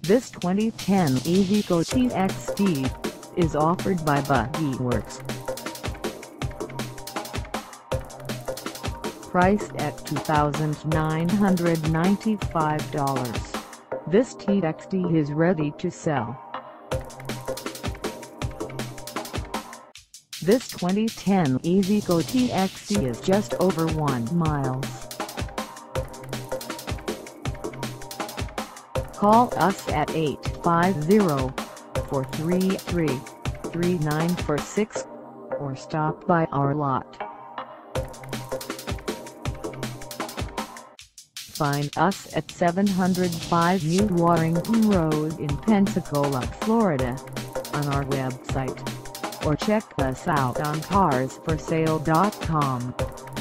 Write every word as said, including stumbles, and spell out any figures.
This twenty ten Iveco T X D is offered by Buggy Works. Priced at two thousand nine hundred ninety-five dollars, this T X D is ready to sell. This twenty ten Iveco T X D is just over one mile. Call us at eight five zero, four three three, three nine four six or stop by our lot. Find us at seven hundred five New Warrington Road in Pensacola, Florida, on our website, or check us out on cars for sale dot com.